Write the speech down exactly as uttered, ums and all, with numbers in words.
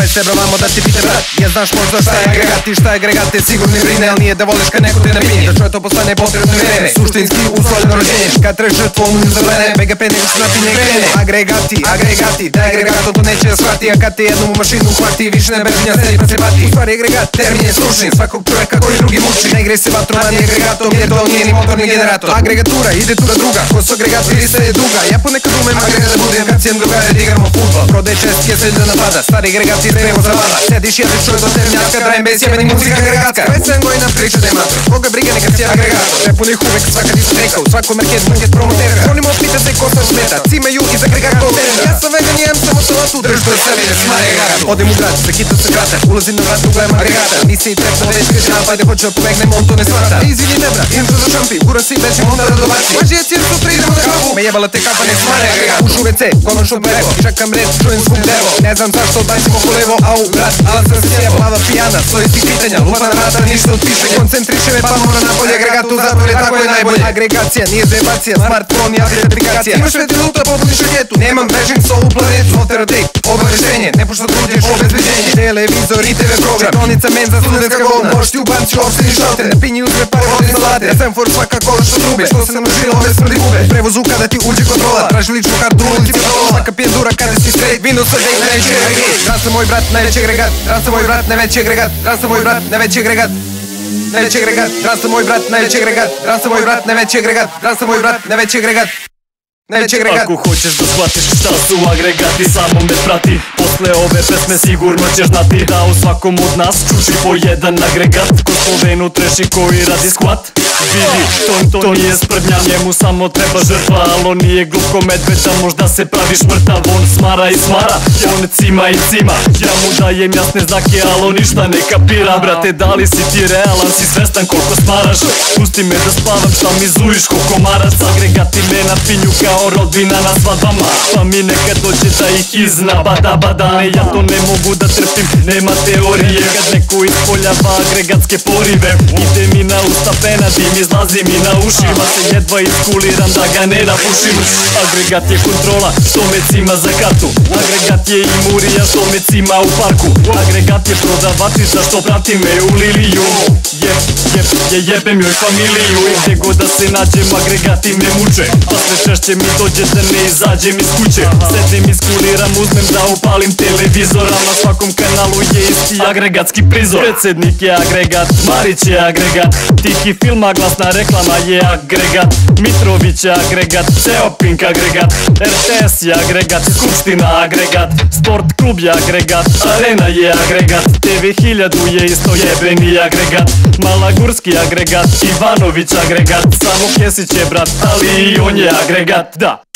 se bro vamo da ti pite brat. Ja znaš možda šta je agregat i šta je agregat te sigurno ne brine, al nije da voliš kad neko te napinje, da čuje to postane potrebno vreme. Suštinski uslovljeno rođenje, kad treš žrtvu onu ne zavrene, B G P nego se napinje krene. Agregati, agregati, da je agregat to neće da shvati, a kad te jednom u mašinu hvati, više ne bežnja sedi pa se bati. U stvari agregat termin je stručni, svakog čoveka koji drugi muči. Ne igre se vatrovan i agregatom jer to nije ni motorni generator. Agregatura ide tura druga, ko su agregati lista je duga. Ja ponekad umem agregat da budem kad cijem drugare da igramo futbol. Prode čestke se da napada, stari agregat iz prevo zavala. Sediš jediš čoj do termnjačka, drajem bez jebeni muzika agregatska. Već sam gojna priča da je mator, koga briga neka cijela agregator. Prepunih uvek svaka diskoteka, u svakom market market promotera. Volimo pita se ko sam smeta, cimaju iz agregat kontena. Ja sam vegan i jem samo salatu, drž to je sve da sam agregat. Odem u grad, za hitu se krata, ulazim na vrat, ugledam agregata. Nisi i trepno već krećem, pa da hoću da pobegnem, on to ne shvata. Izvini ne bra, idem za šampi, gura se i bežim onda da dobaci. Maži je cijel sutra idemo da kafu, me jebala te kapa ne smare agregat. Ušu ve ce, konačno prevo, čekam red, čujem zvuk devo. Ne znam zašto odbacim oko levo, au brat, ali sam se sjebo. Plava pijana, stoji ti pitanja, lupa na vrata, ništa od pišanja. Koncentriše me pa mora napolje agregatu, zato je tako je najbolje. Agregacija, nije zebacija, smartphone i aplikacija. Imaš veti luta, popuniš raketu, nemam bežim s ovu planetu. Software update, obaveštenje, ne pošto truđeš obezbeđenje. Televizor i te ve program, četonica, menza, studentska govna. Možeš ti ubanci u opštini šalter, da pinji uzme pare od instalate. Semafor svaka kola što trube, što se namnožila ove smrdi gube. Prevozu kada ti uđe kontrola, traži ličnu kartu, ulici parola. Svaka pijendura kada si straight, Windows update, najveći agregat. Dran sam moj brat, najveći agregat. Dran sam moj brat, najveći agregat. Dran sam moj brat, najveći agregat. Najveći agregat, dran sam moj brat, najveći agregat. Dran sam moj brat, najveći agregat. Dran sam moj brat, najveći agregat. Najveći agregat. Ako hoćeš da shvatiš šta su agregati, samo me prati. Posle ove pesme sigurno ćeš znati da u svakom od nas čuči po jedan agregat. Ko Slovenu treši koji radi skvat. Vidi, to, to nije sprdnja, njemu samo treba žrtva. Alo nije glup ko medved da možda se praviš mrtav. On smara i smara, on cima i cima. Ja mu dajem jasne znake, alo ništa ne kapira. Brate, da li si ti realan, si svestan koliko smaraš? Pusti me da spavam, šta mi zujiš koliko maraš? Agregati me napinju kao rodbina na svadbama, pa mi nekad dođe da ih iznabada bada. Ne, ja to ne mogu da trpim, nema teorije. Kad neko ispoljava agregatske porive, ide mi na usta pena, dim izlazi mi na ušima. Se jedva iskuliram da ga ne napušim. Agregat je kontrola, što me cima za kartu. Agregat je i murija, što me cima u parku. Agregat je prodavačica, što prati me u Liliju. Jeb, jeb, je jebem joj familiju. I gdje god da se nađem, agregati me muče. Pa sve češće mi dođe da ne izađem iz kuće. Sedim, iskuliram, uzmem da upalim televizor, a na svakom kanalu je isti agregatski prizor. Predsednik je agregat, Marić je agregat, Tiki filma, glasna reklama je agregat, Mitrović je agregat, ceo Pink agregat, R T S je agregat, Skupština agregat, Sport klub je agregat, Arena je agregat, T V hiljadu je isto jebeni agregat, Malagurski agregat, Ivanović agregat, samo Kesić je brat, ali i on je agregat, da.